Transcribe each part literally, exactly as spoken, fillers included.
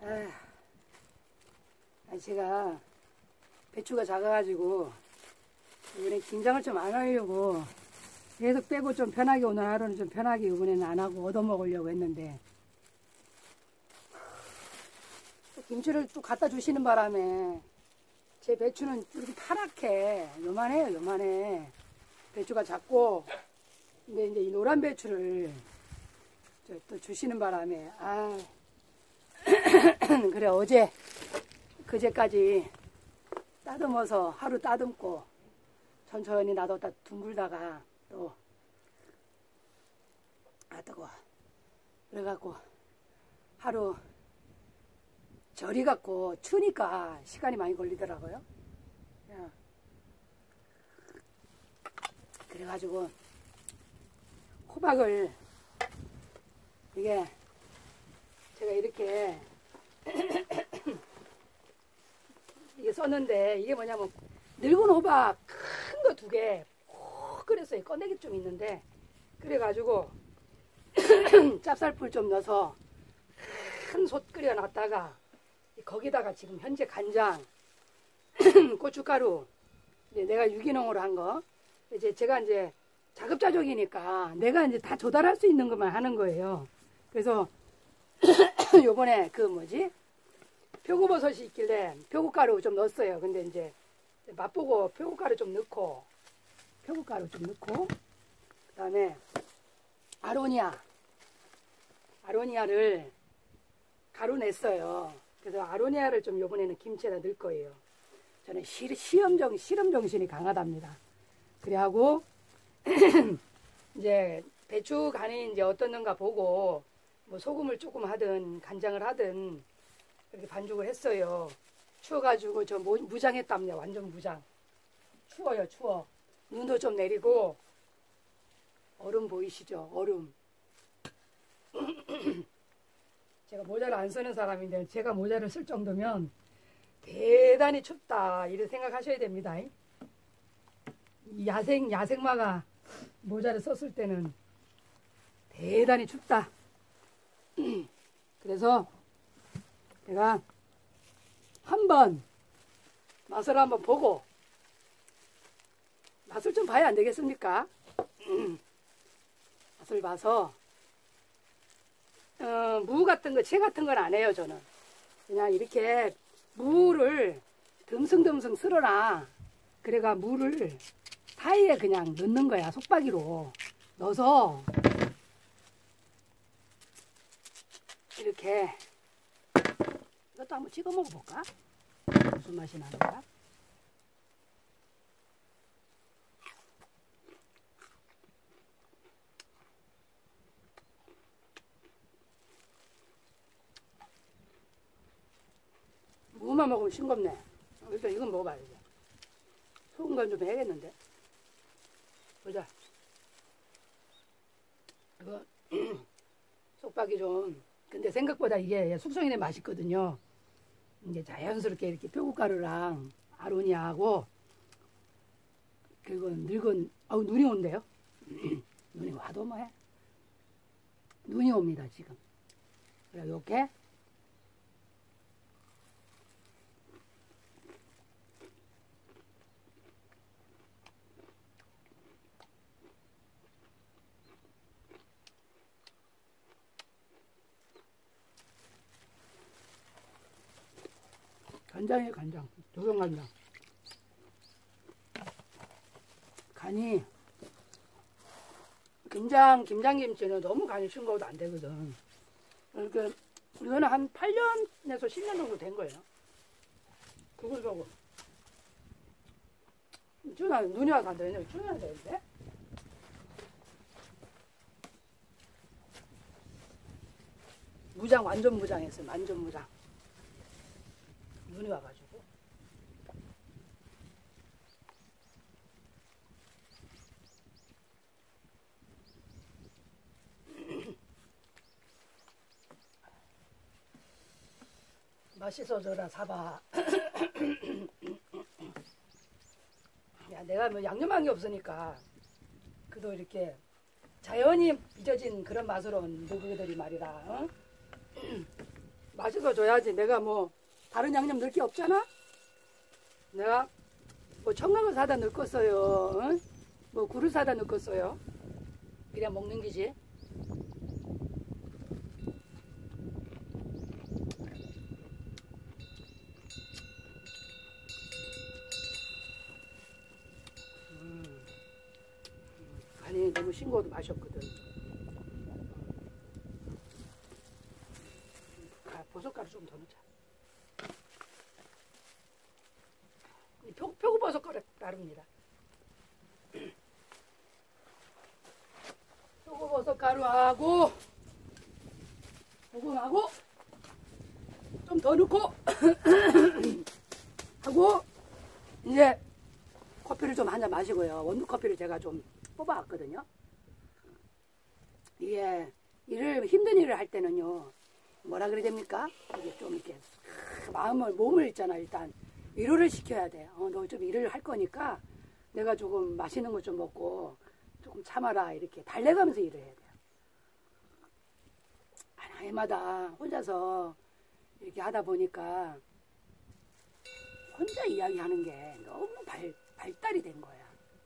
아, 제가 배추가 작아가지고 이번에 김장을 좀 안 하려고 계속 빼고 좀 편하게 오늘 하루는 좀 편하게 이번에는 안 하고 얻어먹으려고 했는데 김치를 또 갖다 주시는 바람에 제 배추는 이렇게 파랗게 요만해요. 요만해. 배추가 작고 근데 이제 이 노란 배추를 또 주시는 바람에 아 그래 어제 그제까지 따듬어서 하루 따듬고 천천히 놔뒀다 둥글다가 또 아 뜨거워 그래갖고 하루 절이갖고 추니까 시간이 많이 걸리더라고요. 그래가지고 호박을 이게 제가 이렇게 이게 썼는데 이게 뭐냐면 늙은 호박 큰 거 두 개 푹 끓였어요. 꺼내기 좀 있는데 그래가지고 짭쌀풀 좀 넣어서 큰 솥 끓여놨다가 거기다가 지금 현재 간장 고춧가루 이제 내가 유기농으로 한 거 이제 제가 이제 자급자족이니까 내가 이제 다 조달할 수 있는 것만 하는 거예요. 그래서 요번에 그 뭐지 표고버섯이 있길래 표고가루 좀 넣었어요. 근데 이제 맛보고 표고가루 좀 넣고 표고가루 좀 넣고 그 다음에 아로니아 아로니아를 가루 냈어요. 그래서 아로니아를 좀 요번에는 김치에다 넣을 거예요. 저는 시, 시험정, 실험 정신이 강하답니다. 그래하고 이제 배추 간이 이제 어떻는가 보고 뭐 소금을 조금 하든 간장을 하든 이렇게 반죽을 했어요. 추워가지고 저 무장했답니다. 완전 무장. 추워요, 추워. 눈도 좀 내리고 얼음 보이시죠? 얼음. 제가 모자를 안 쓰는 사람인데 제가 모자를 쓸 정도면 대단히 춥다 이렇게 생각하셔야 됩니다. 이 야생 야생마가 모자를 썼을 때는 대단히 춥다. 그래서 제가 한번 맛을 한번 보고 맛을 좀 봐야 안 되겠습니까? 맛을 봐서 어, 무 같은 거, 채 같은 건 안 해요, 저는. 그냥 이렇게 무를 듬성듬성 쓸어놔. 그래가 무를 사이에 그냥 넣는 거야, 속박이로. 넣어서 이렇게 이것도 한번 찍어 먹어볼까? 무슨 맛이 나는가? 무만 먹으면 싱겁네. 일단 이건 먹어봐야지. 소금 간 좀 해야겠는데. 보자. 이거 속박이 좀. 근데 생각보다 이게 숙성이 맛있거든요. 이게 자연스럽게 이렇게 표고가루랑 아로니아하고 그리고 늙은 아우 눈이 온대요. 눈이 와도 뭐해. 눈이 옵니다 지금. 그래 이렇게. 간장이에요, 간장. 조선간장. 간이, 김장, 김장김치는 너무 간이 싱거워도 안 되거든. 그러니까, 이거는 한 팔 년에서 십 년 정도 된 거예요. 그걸 보고. 준아, 눈이 와서 안 되냐? 준아 되는데? 무장, 완전 무장했어요. 완전 무장. 눈이 와가지고 맛있어져라 사봐. 야 내가 뭐 양념한 게 없으니까 그도 이렇게 자연히 빚어진 그런 맛으로 누구들이 말이라 어? 맛있어 줘야지. 내가 뭐 다른 양념 넣을 게 없잖아. 내가 뭐 청강을 사다 넣었어요. 응? 뭐 굴을 사다 넣었어요. 그냥 먹는 기지. 음. 간이 너무 싱거워도 맛이 없거든. 아, 버섯가루 좀 더 넣자. 표, 표고버섯가루 가루입니다. 표고버섯가루하고 소금하고 좀 더 넣고 하고 이제 커피를 좀 한 잔 마시고요. 원두커피를 제가 좀 뽑아왔거든요. 이게 일을 힘든 일을 할 때는요. 뭐라 그래야 됩니까? 이게 좀 이렇게 마음을 몸을 있잖아. 일단 위로를 시켜야 돼. 어, 너 좀 일을 할 거니까 내가 조금 맛있는 거 좀 먹고 조금 참아라. 이렇게 달래가면서 일을 해야 돼요. 하나해마다 혼자서 이렇게 하다 보니까 혼자 이야기하는 게 너무 발, 발달이 된 거야.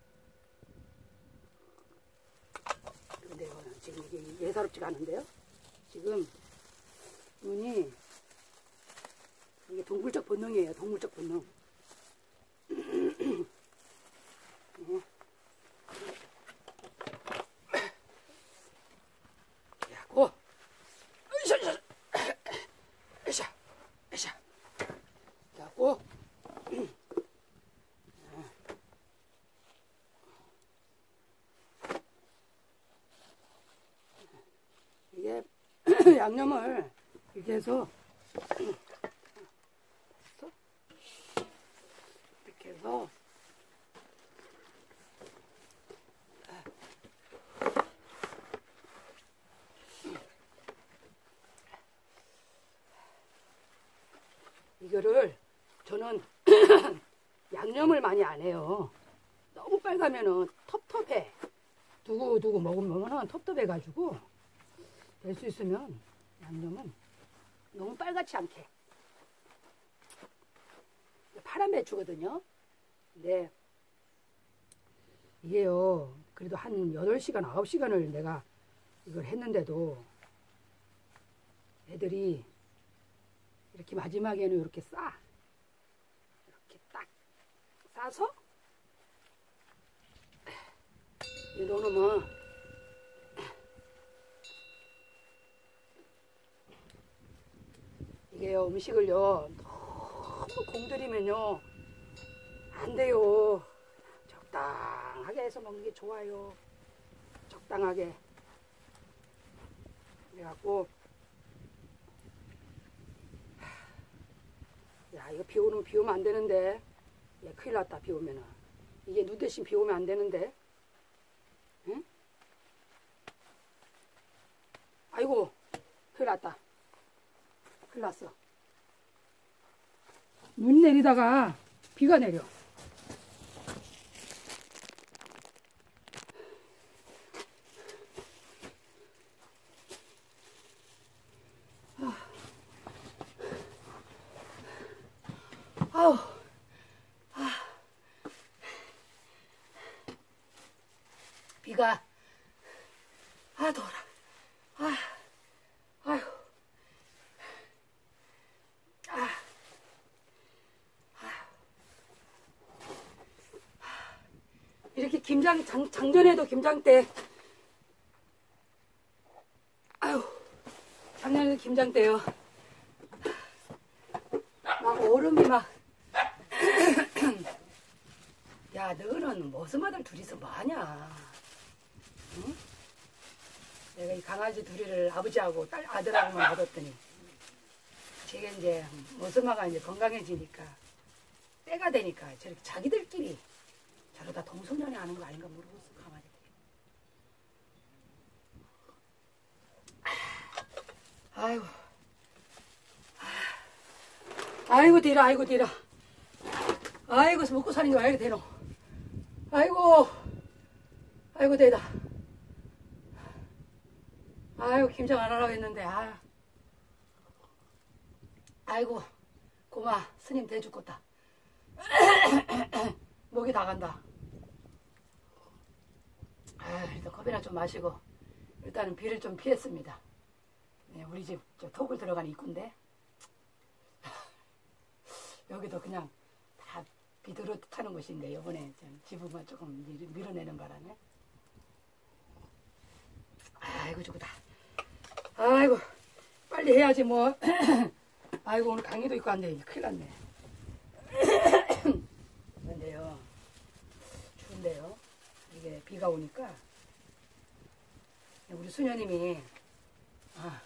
근데 지금 이게 예사롭지가 않은데요. 지금 눈이 이게 동물적 본능이에요. 동물적 본능. 네. 고. 으쌰, 으쌰, 으쌰, 으쌰. 자, 고. 이게 양념을 이렇게 해서 이렇게 해서 이거를 저는 양념을 많이 안 해요. 너무 빨가면은 텁텁해. 두고두고 먹으면은 텁텁해가지고 될 수 있으면 양념은 너무 빨갛지 않게. 파란 배추거든요. 근데 이게요. 그래도 한 여덟 시간, 아홉 시간을 내가 이걸 했는데도 애들이 이렇게 마지막에는 이렇게 싸. 이렇게 딱 싸서 이 넣어놓으면 이게요. 음식을요. 너무 공들이면요. 안 돼요. 적당하게 해서 먹는 게 좋아요. 적당하게. 그래갖고 야 이거 비 오면 비 오면 안 되는데. 야 큰일 났다. 비 오면은. 이게 눈 대신 비 오면 안 되는데. 응? 아이고 큰일 났다. 큰일 났어. 눈 내리다가 비가 내려. 아우, 아, 비가, 아, 더워라. 아, 아유, 아, 이렇게 김장, 장, 작년에도 김장 때, 아유, 작년에도 김장 때요. 막 얼음이 막, 야, 너는 무슨 아들 둘이서 뭐하냐? 응? 내가 이 강아지 둘이를 아버지하고 딸 아들하고만 얻었더니 제가 이제 머스마가 이제 건강해지니까 때가 되니까 저렇게 자기들끼리 저러다 동성연애 하는 거 아닌가 모르겠어. 강아지. 아이고, 아이고 뒤라, 아이고 뒤라. 아이고 먹고 사는 게 왜 이렇게 되노? 아이고, 아이고 되다. 아이고 김장 안 하라고 했는데 아. 아이고 고마 스님 대죽겠다. 목이 다 간다. 아, 일단 컵이나 좀 마시고 일단은 비를 좀 피했습니다. 네, 우리 집 저 톡을 들어가는 입구인데 여기도 그냥 다 비도로 타는 곳인데 이번에 지붕만 조금 밀어내는 바람에 아이고 죽었다. 아이고 빨리 해야지 뭐. 아이고 오늘 강의도 있고 한데 큰일 났네. 근데요 추운데요 이게 비가 오니까 우리 수녀님이 아,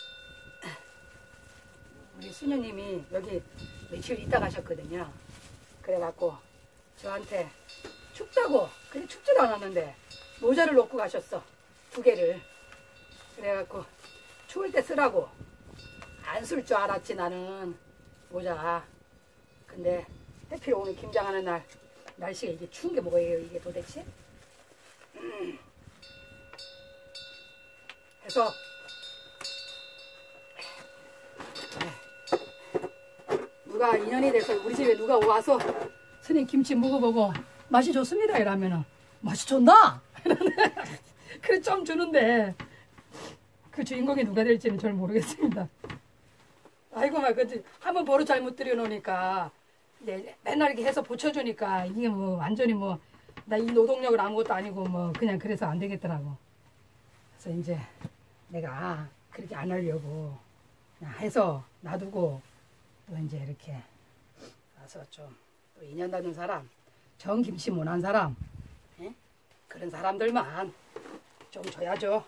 우리 수녀님이 여기 며칠 있다 가셨거든요. 그래갖고 저한테 춥다고 근데 춥지도 않았는데 모자를 놓고 가셨어. 두 개를. 그래갖고 추울 때 쓰라고. 안 쓸 줄 알았지 나는 모자. 근데 해필 오늘 김장하는 날 날씨가 이게 추운 게 뭐예요 이게 도대체? 음. 해서 누가 인연이 돼서 우리 집에 누가 와서 스님 김치 먹어보고 맛이 좋습니다 이러면은 맛이 좋나? 그래 좀 주는데 그 주인공이 누가 될지는 잘 모르겠습니다. 아이고 막 그 한번 버릇 잘못 들여놓으니까 이제 맨날 이렇게 해서 보쳐주니까 이게 뭐 완전히 뭐 나 이 노동력을 아무것도 아니고 뭐 그냥 그래서 안 되겠더라고. 그래서 이제 내가 그렇게 안 하려고 그냥 해서 놔두고 또 이제 이렇게 와서 좀 또 인연 닿는 사람, 정 김치 못한 사람, 예? 그런 사람들만 좀 줘야죠.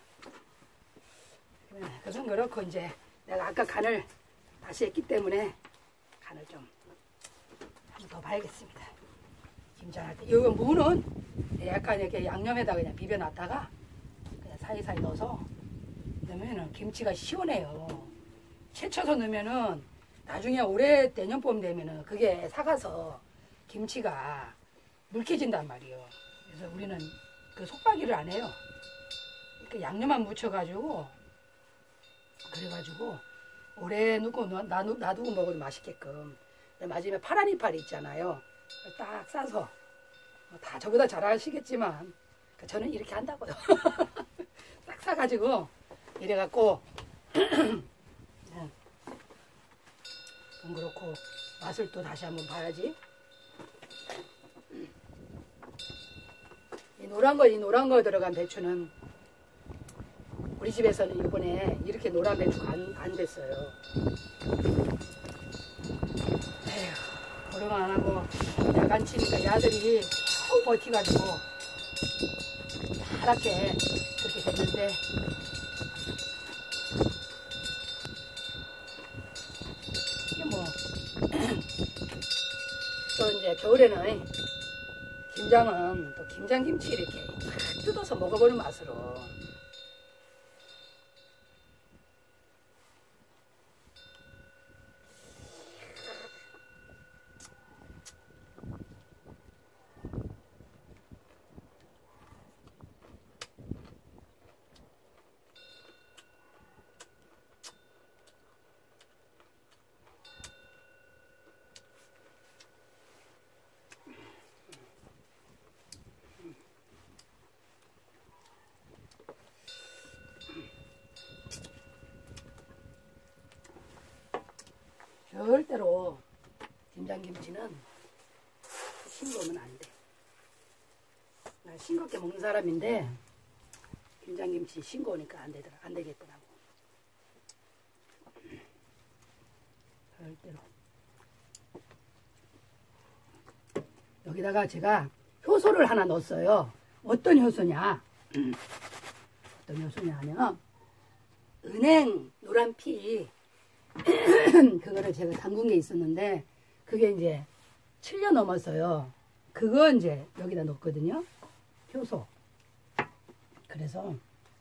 그것은 그렇고 이제 내가 아까 간을 다시 했기 때문에 간을 좀 한 번 더 봐야겠습니다. 김장할 때. 이거 무는 약간 이렇게 양념에다 그냥 비벼놨다가 그냥 사이사이 넣어서 넣으면은 김치가 시원해요. 채쳐서 넣으면은 나중에 올해 내년 봄 되면은 그게 사가서 김치가 묽해진단 말이에요. 그래서 우리는 그 속박이를 안 해요. 이렇게 양념만 묻혀가지고 그래가지고 오래 놔두고 놔두고 먹어도 맛있게끔. 마지막에 파란 이파리 있잖아요. 딱 싸서 다 저보다 잘 아시겠지만 저는 이렇게 한다고요. 딱 싸가지고 이래갖고 그럼 그렇고 맛을 또 다시 한번 봐야지. 이 노란 거, 이 노란 거 들어간 배추는 우리 집에서는 이번에 이렇게 노란 배추가 안, 안 됐어요. 에휴, 그러면 안 하고 야간 치니까 야들이 쭉 버티가지고 파랗게 그렇게 됐는데 이게 뭐 또 이제 겨울에는 김장은 또 김장김치 이렇게 탁 뜯어서 먹어보는 맛으로 절대로 김장김치는 싱거우면 안 돼. 나 싱겁게 먹는 사람인데 김장김치 싱거우니까 안 되더라, 안 되겠더라고. 절대로. 여기다가 제가 효소를 하나 넣었어요. 어떤 효소냐? 어떤 효소냐 하면 은행 노란피 그거를 제가 담근 게 있었는데 그게 이제 칠 년 넘었어요. 그거 이제 여기다 넣었거든요. 효소. 그래서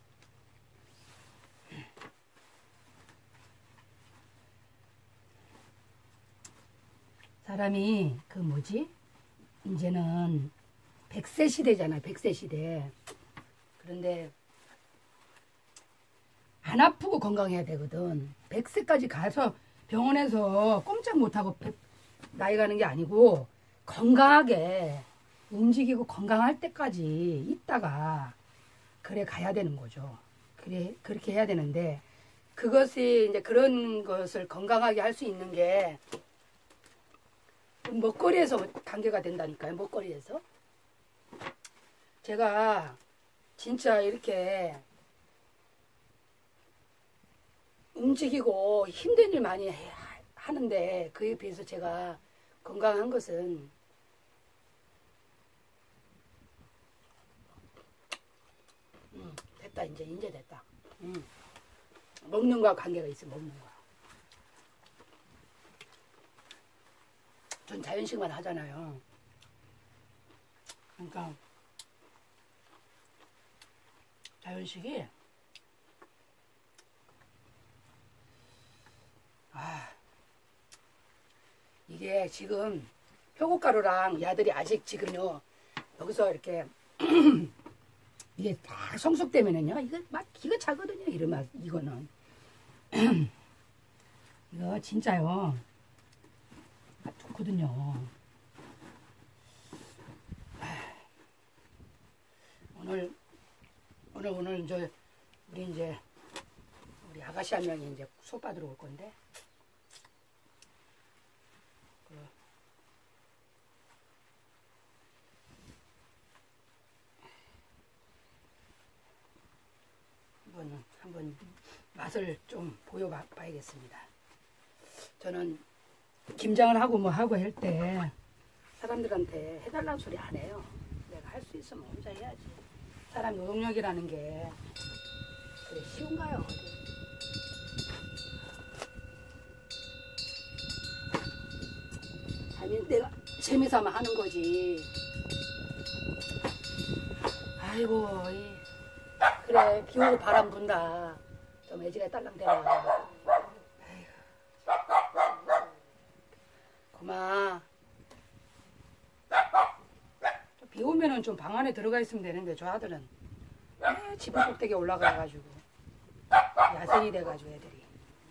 사람이 그 뭐지? 이제는 백 세 시대잖아요. 백 세 시대. 그런데 안 아프고 건강해야 되거든. 백 세까지 가서 병원에서 꼼짝 못하고 나이 가는 게 아니고 건강하게 움직이고 건강할 때까지 있다가 그래 가야 되는 거죠. 그래 그렇게 해야 되는데 그것이 이제 그런 것을 건강하게 할 수 있는 게 먹거리에서 관계가 된다니까요. 먹거리에서 제가 진짜 이렇게 움직이고 힘든 일 많이 하는데 그에 비해서 제가 건강한 것은 음, 됐다 이제 이제 됐다. 음. 먹는 거와 관계가 있어. 먹는 거. 전 자연식만 하잖아요. 그러니까 자연식이 아 이게 지금 표고가루랑 야들이 아직 지금요 여기서 이렇게 이게 다 성숙되면은요 이거 막 기가 차거든요. 이러면 이거는 이거 진짜요 아, 좋거든요. 오늘 오늘 오늘 이제 우리 이제 우리 아가씨 한 명이 이제 수업 받으러 올 건데 그 한번 한번 맛을 좀 보여봐야겠습니다. 저는 김장을 하고 뭐 하고 할 때 사람들한테 해달라는 소리 안 해요. 내가 할 수 있으면 혼자 해야지. 사람 노동력이라는 게 그래 쉬운가요? 재미, 내가 재미삼아 하는 거지. 아이고 이, 그래 비 오고 바람 분다. 좀 애지가 딸랑대라. 고마. 비 오면은 좀 방 안에 들어가 있으면 되는데 저 아들은 집안 꼭대기에 올라가가지고 야생이 돼가지고 애들이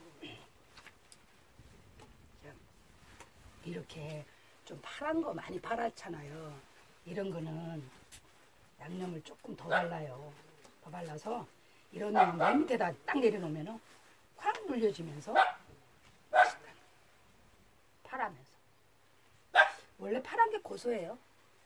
이렇게 좀 파란 거 많이 팔았잖아요. 이런 거는 양념을 조금 더 발라요. 더 발라서 이런 거는 맨 밑에다 딱 내려놓으면 확 눌려지면서 파라면서 원래 파란 게 고소해요.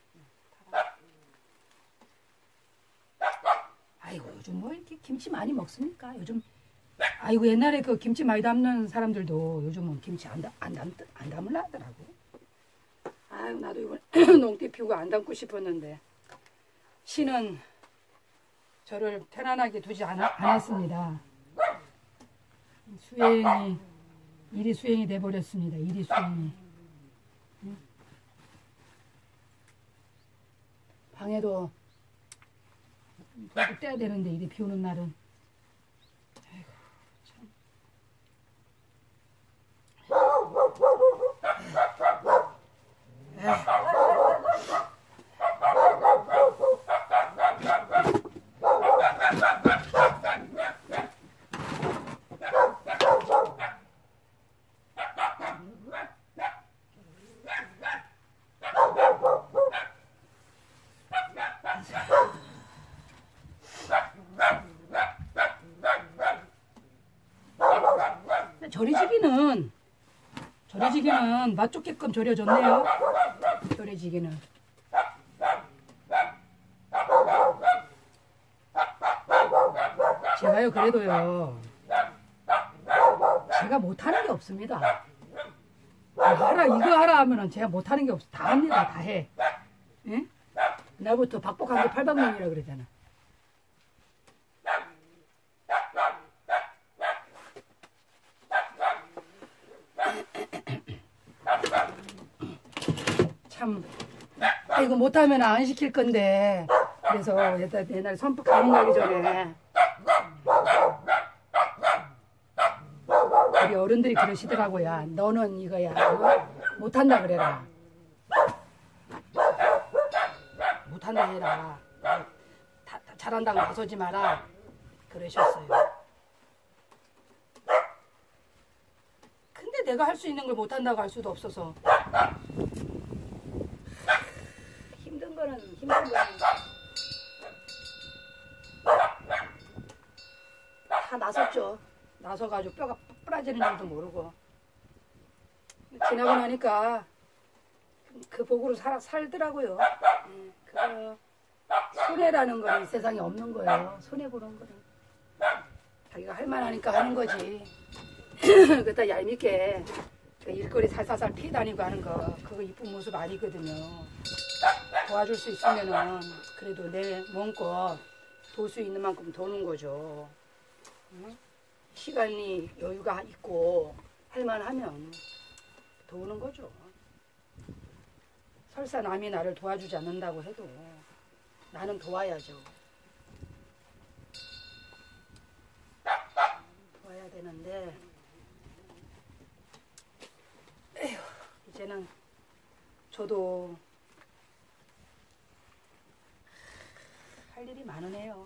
아이고 요즘 뭐 이렇게 김치 많이 먹습니까? 요즘 아이고 옛날에 그 김치 많이 담는 사람들도 요즘은 김치 안, 담, 안, 담, 안 담으려 하더라고. 아유 나도 이번 농띠 피우고 안 담고 싶었는데 신은 저를 편안하게 두지 않아, 않았습니다. 수행이 일이 수행이 돼버렸습니다. 일이 수행이. 방에도 불도 떼야 되는데 이리 비 오는 날은 아이고 참. 조리지기는 조리지기는 맛 좋게끔 졸여줬네요. 조리지기는 제가요 그래도요 제가 못하는 게 없습니다. 이거 하라 이거 하라 하면은 제가 못하는 게 없어. 다 합니다. 다 해. 예? 나부터 박복한 게 팔방면이라 그러잖아. 참 이거 못하면 안 시킬 건데 그래서 옛날에 선풍 가는 가기 전에 우리 어른들이 그러시더라고요. 너는 이거야 어? 못한다 그래라. 못한다 해라. 다, 다, 잘한다고 나서지 마라 그러셨어요. 근데 내가 할 수 있는 걸 못한다고 할 수도 없어서. 힘든 거는 힘든 거는 다 나섰죠. 나서가지고 뼈가 부러지는 줄도 모르고. 지나고 나니까 그 복으로 살, 살더라고요. 네, 그거 손해라는 거는 세상에 없는 거예요. 손해보는 거는 자기가 할 만하니까 하는 거지. 그다 얄밉게 일거리 살살살 피해 다니고 하는 거 그거 이쁜 모습 아니거든요. 도와줄 수 있으면은 그래도 내 몸껏 돌 수 있는 만큼 도는 거죠. 응? 시간이 여유가 있고 할만하면 도우는 거죠. 설사 남이 나를 도와주지 않는다고 해도 나는 도와야죠. 도와야 되는데 에휴, 이제는 저도 할 일이 많으네요.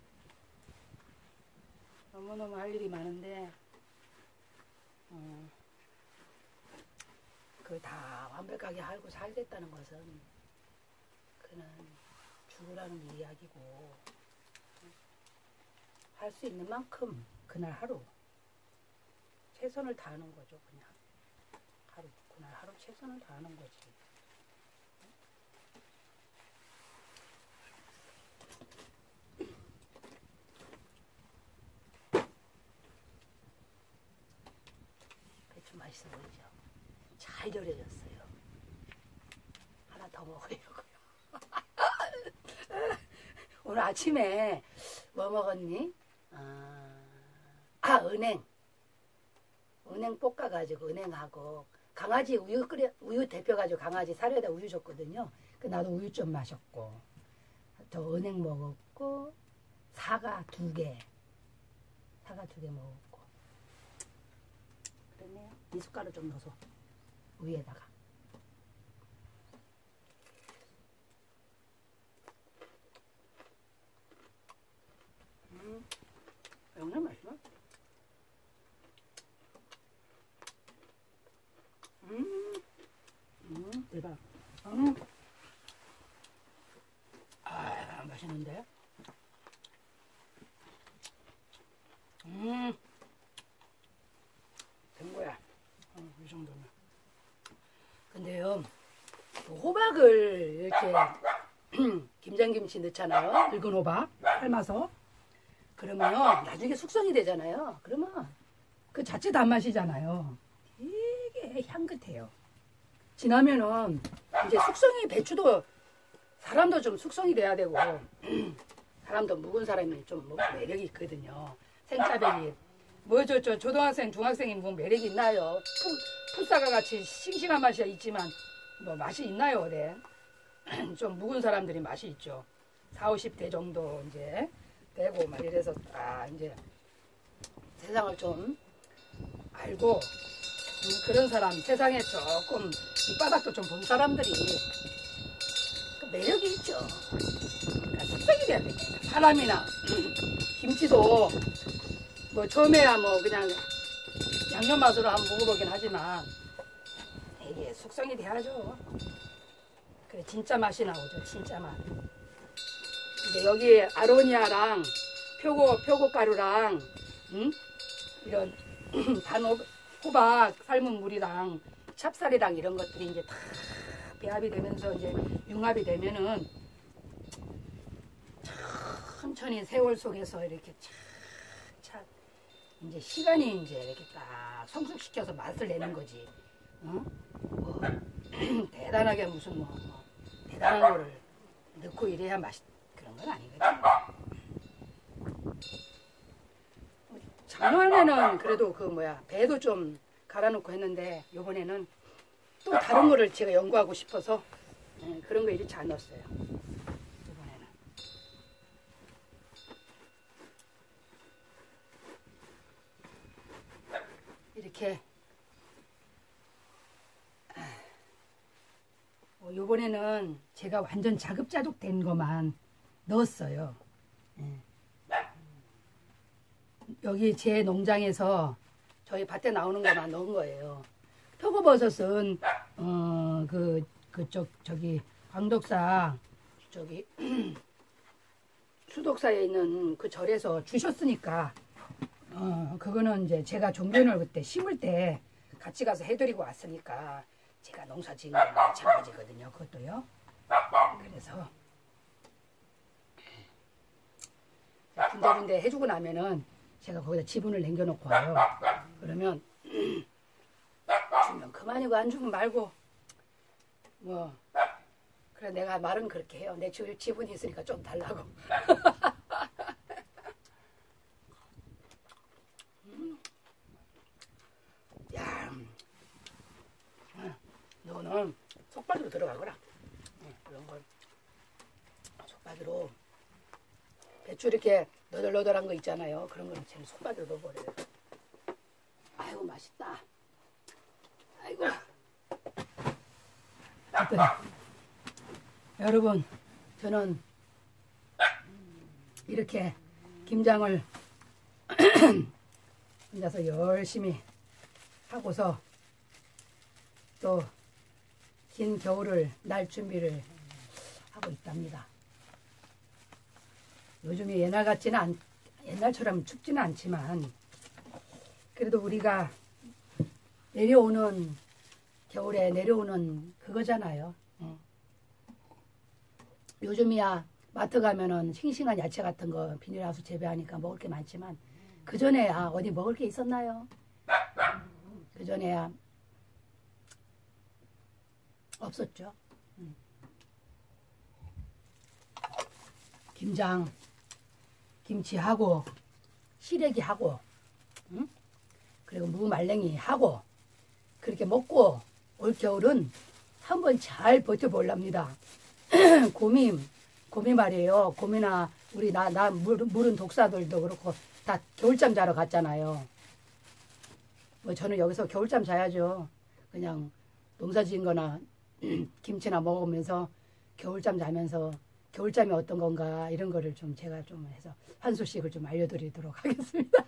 너무너무 할 일이 많은데 어, 그걸 다 완벽하게 알고 살겠다는 것은 그는 죽으라는 이야기고 할 수 있는 만큼 그날 하루 최선을 다하는 거죠. 그냥 하루 그날 하루 최선을 다하는 거지. 배추 맛있어 보이죠? 잘 절여졌어요. 하나 더 먹으려고요. 오늘 아침에 뭐 먹었니? 아, 아 은행. 은행 볶아가지고 은행하고 강아지 우유 끓여 우유 데펴가지고 강아지 사료에다 우유 줬거든요. 그 나도 우유 좀 마셨고 저 은행 먹었고 사과 두 개, 사과 두 개 먹었고 그랬네요. 미숫가루 좀 넣어서 위에다가. 음, 영양 맛있어. 음, 음, 대박. 음, 아, 맛있는데. 음, 된 거야. 어, 이 정도면. 근데요, 호박을 이렇게 김장김치 넣잖아요. 늙은 호박 삶아서. 그러면요, 나중에 숙성이 되잖아요. 그러면 그 자체 단맛이잖아요. 되게 향긋해요. 지나면은 이제 숙성이 배추도 사람도 좀 숙성이 돼야 되고 사람도 묵은 사람이 좀 매력이 있거든요. 생짜배기 뭐 저 저 초등학생 중학생이 뭐 매력이 있나요? 푸, 푸사가 같이 싱싱한 맛이 있지만 뭐 맛이 있나요? 어데 좀 묵은 사람들이 맛이 있죠. 사오십 대 정도 이제 되고 막 이래서 아 이제 세상을 좀 알고 음, 그런 사람 세상에 조금 밑바닥도 좀 본 사람들이 그 매력이 있죠. 그러니까 숙성이 돼야 돼. 사람이나 김치도 뭐 처음에야 뭐 그냥 양념 맛으로 한번 먹어보긴 하지만 이게 숙성이 돼야죠. 그래 진짜 맛이 나오죠. 진짜 맛. 이제 여기 아로니아랑 표고 표고가루랑 응? 이런 단 호박 삶은 물이랑 찹쌀이랑 이런 것들이 이제 다 배합이 되면서 이제 융합이 되면은 천천히 세월 속에서 이렇게 착착 이제 시간이 이제 이렇게 딱 성숙시켜서 맛을 내는 거지. 어? 뭐 대단하게 무슨 뭐, 뭐 대단한 거를 넣고 이래야 맛이 그런 건 아니거든. 작년에는 그래도 그 뭐야 배도 좀 갈아놓고 했는데 요번에는 또 다른 거를 제가 연구하고 싶어서 네, 그런 거 이렇게 안 넣었어요. 이번에는 이렇게 어, 요번에는 제가 완전 자급자족 된 것만 넣었어요. 네. 여기 제 농장에서 저희 밭에 나오는 것만 넣은 거예요. 표고버섯은 어, 그 그쪽 저기 광덕사 저기 수독사에 있는 그 절에서 주셨으니까 어 그거는 이제 제가 종전을 그때 심을 때 같이 가서 해드리고 왔으니까 제가 농사 지은 거 마찬가지거든요. 그것도요. 그래서 군데군데 해주고 나면은 제가 거기다 지분을 남겨놓고 와요. 그러면 주면 그만이고 안 주면 말고 뭐 그래 내가 말은 그렇게 해요. 내 지분이 있으니까 좀 달라고. 음. 야, 너는 속바지로 들어가거라. 이런 걸 속바지로 배추 이렇게 너덜너덜한 거 있잖아요. 그런 거는 제일 속바지로 넣어버려요. 아이고 맛있다. 아이고. 하여튼 여러분 저는 이렇게 김장을 혼자서 열심히 하고서 또 긴 겨울을 날 준비를 하고 있답니다. 요즘에 옛날 같지는 않, 옛날처럼 춥지는 않지만 그래도 우리가 내려오는 겨울에 내려오는 그거잖아요. 어. 요즘이야 마트 가면은 싱싱한 야채 같은 거 비닐하우스 재배하니까 먹을 게 많지만 그 전에야 어디 먹을 게 있었나요? 그 전에야 없었죠. 음. 김장, 김치하고 시래기하고 응? 그리고 무말랭이 하고 그렇게 먹고 올 겨울은 한번 잘 버텨보랍니다. 곰이 곰이 말이에요. 곰이나 우리 나 나 물은 독사들도 그렇고 다 겨울잠 자러 갔잖아요. 뭐 저는 여기서 겨울잠 자야죠. 그냥 농사 지은 거나 김치나 먹으면서 겨울잠 자면서 겨울잠이 어떤 건가 이런 거를 좀 제가 좀 해서 한 소식을 좀 알려드리도록 하겠습니다.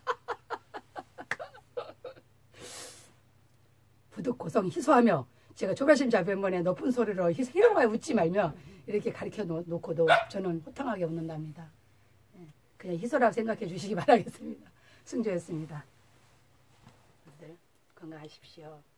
부득 고성 희소하며 제가 조가심 자변번에 높은 소리로 희롱하여 웃지 말며 이렇게 가르쳐 놓고도 저는 호탕하게 웃는답니다. 그냥 희소라고 생각해 주시기 바라겠습니다. 승조였습니다. 건강하십시오.